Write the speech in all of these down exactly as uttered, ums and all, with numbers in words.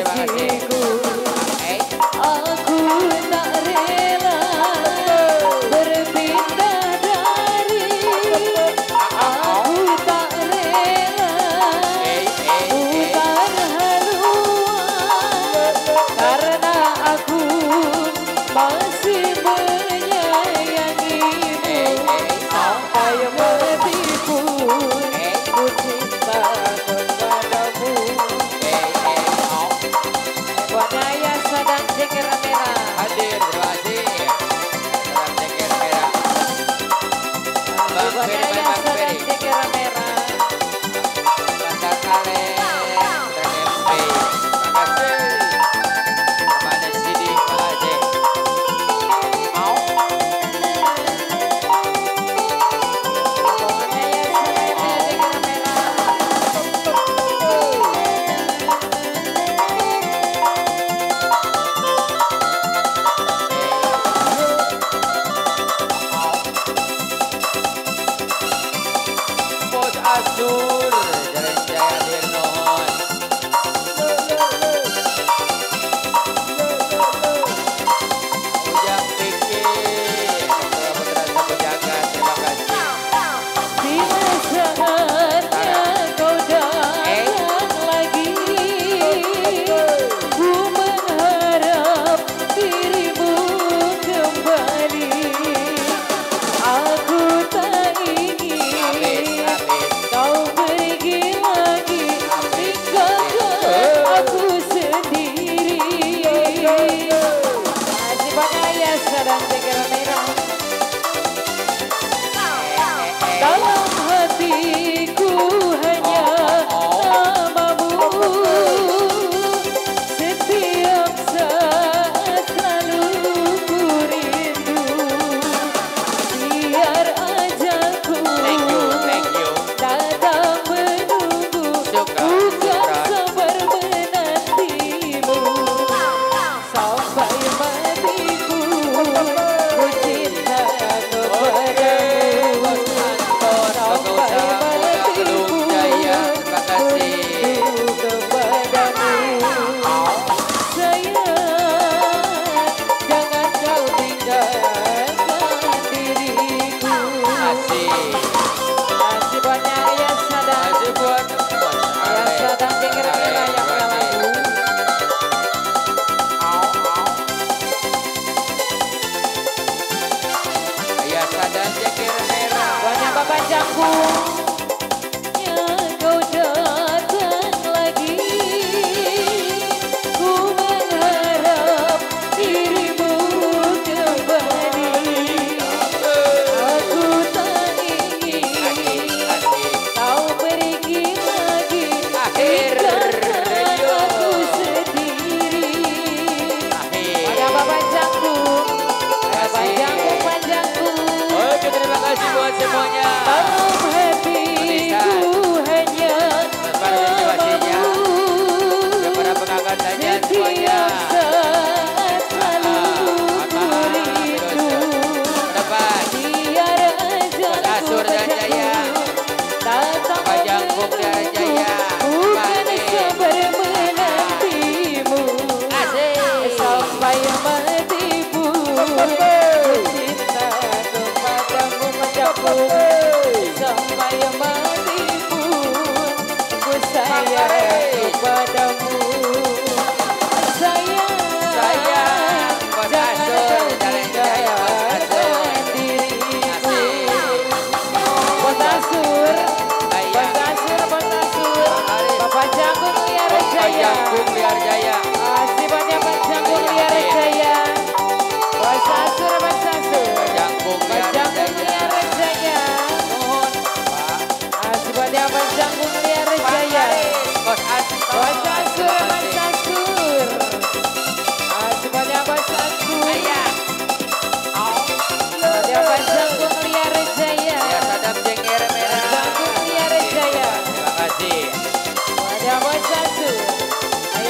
janjiku, aku tak rela berpindah dari, aku tak rela putar haluan, karena aku masih menyayangimu sampai mati pun ku cinta kepadamu. Wadaya sedang jengker merah Hadir, terima kasih. Sedang jengker merah. Bang Ferry, Wadaya Bang sedang Ferry. jengker merah. Masa kalian dan M P. Terima kasih. Kepada Sidi Mahaji. Mau? Wadaya sedang jengker merah. Bos Asur, Jalan Jaya Dirnohon. Ujang Piki, Putra Putra Sabujaga, terima kasih. Bila saatnya kau datang lagi, ku mengharap dirimu kembali. Aku tak ingin Habis, habis. kau pergi lagi, tinggalkan aku sendiri. Masih banyak ya sedang jengkel merah. Dalam hatiku hanya namamu, setiap saat selalu ku rindu. Biar ajalku Thank you, thank you. datang menunggu, Syukran, bukan syukran. sabar menantimu. Sampai mati pun ku cinta kepadamu. Sampai mati pun ku rindu kepadamu. Sayang, jangan kau tinggalkan diriku. Asik. Masih banyak yang sadar, Masih buat Bos yang Ale. sadar jengker-jengker yang lalu. Au, au. Ayah sadar jengker merah. Banyak bapak jangkung yang kau datang lagi, ku mengharap dirimu kembali. Aku tak ingin Asik, asik. kau pergi lagi, Akhir, tinggalkan yo. aku sendiri. Akhir. Banyak bapak jangkung, bapak Kasih. jangkung, bapak jangkung. Oke, terima kasih buat semuanya. Dalam hatiku hanya Pada motivasinya. namamu, Kepada pengangkatannya semuanya. setiap saat selalu ku rindu. Dapat. Biar Bos Asur dan Jaya. datang Bapak Jangkung dan Jaya. bukan Balik. sabar menantimu. Asik. Sampai mati pun ku cinta kepadamu menjauh. Sampai mati pun ku sayang kepadamu. Sayang, Sayang, Bos jangan Asur, kau Jalan Jaya, Bos Asur. tinggalkan diriku. Asik. Bos Asur, Ayah. Bos Asur, Bos Asur. Haris. Bapak Jangkung Liar Bapak Jaya. Jangkung Liar Jaya. Masih banyak Pak Jangkung Liar Jaya. Bos Asur, Bos Asur. Bapak Jangkung Pak Liar Jangkung Jaya. Liar Jaya. Nuhun, Pak. Masih banyak Pak Jangkung Liar Pak Jaya. Haris. Bos Asur. Bos Asur, Terima Bos kasih. Asur. Masih banyak Bos Asur. Ayah. Au. Banyak Pak Jangkung Liar Jaya. Ya, sadap jengker Pak merah. Jangkung Liar Jaya. Terima kasih. Banyak Bos Asur. Ayo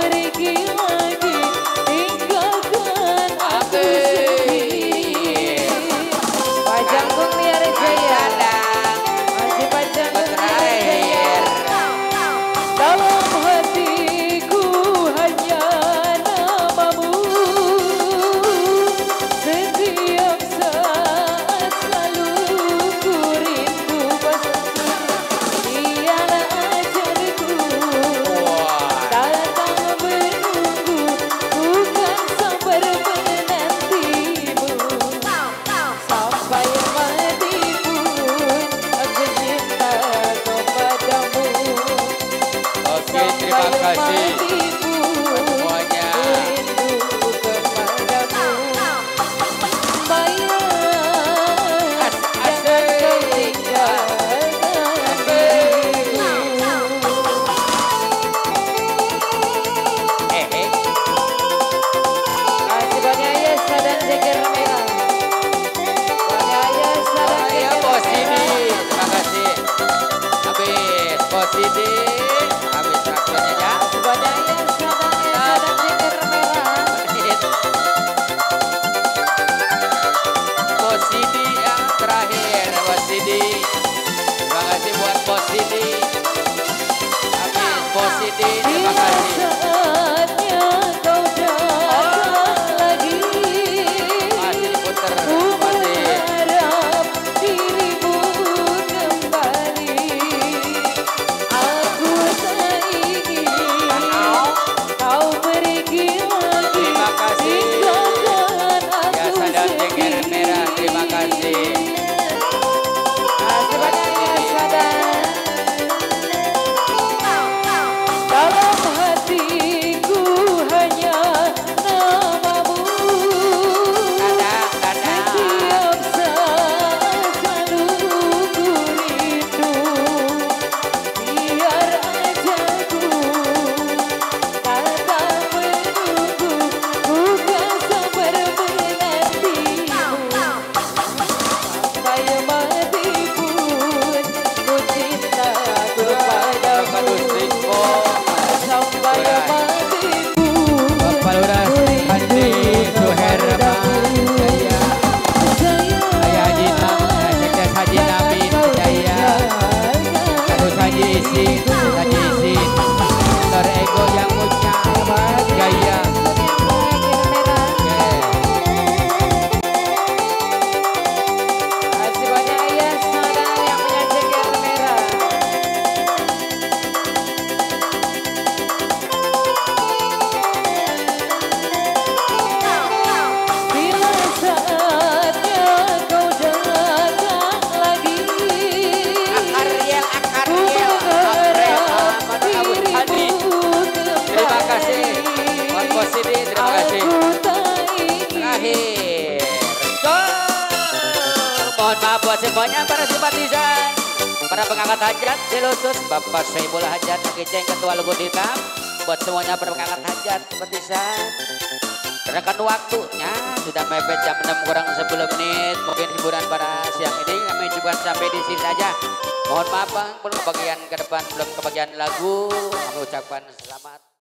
pergi lagi tinggalkan aku sendiri. Pajangkung Liar Jaya, masih Pajangkung Liar Jaya. Dalam hatiku hanya namamu, setiap saat selalu ku rindu bersama. Dialah ajarku datang menunggu, bukan sabar menantimu. Sampai mati pun aku cinta kepadamu. Oke, terima kasih semuanya. Saya Bos Didi, terima kasih. Habis Bos Didi, habis traktornya ya. Bos Didi yang terakhir, Bos Didi. Terima kasih buat Bos Didi. Habis Bos Didi, terima kasih. Masih diputer, masih. Terima kasih. Jasa dan Jengger Merah, terima kasih. Dalam hatiku hanya namamu, Dadah, dadah. setiap saat selalu ku rindu. Biar ajaku datang menunggu, bukan sabar menantimu. Sampai mati pun ku cinta kepadamu. Sampai mati pun Bapak Lurah Andi Suherman Jaya, Ayah Haji Nam, Sekdes Haji Nabi Jaya, Terus Haji Isin, Haji Isin, Dokter Ego yang punya Jaya. Masih banyak ya saudara yang punya jaket merah. Bila saatnya kau datang lagi, Akar yang akar ku yang berharap Abrel Abu Hadi. dirimu Terima kasih buat kembali. Bos Didi, terima kasih. Aku tak ingin Terakhir, Go! Mohon maaf buat semuanya para simpatisan, para pengangkat hajat Jelusus, Bapak Soebul Hajat Akijeng Ketua Lugu Hitam, buat semuanya para pengangkat hajat simpatisan. Rekan waktunya sudah mepet jam enam kurang sepuluh menit. Mungkin hiburan pada siang ini kami cukupkan sampai di sini saja. Mohon maaf Bang, belum kebagian ke depan, belum kebagian lagu. Kami ucapkan selamat.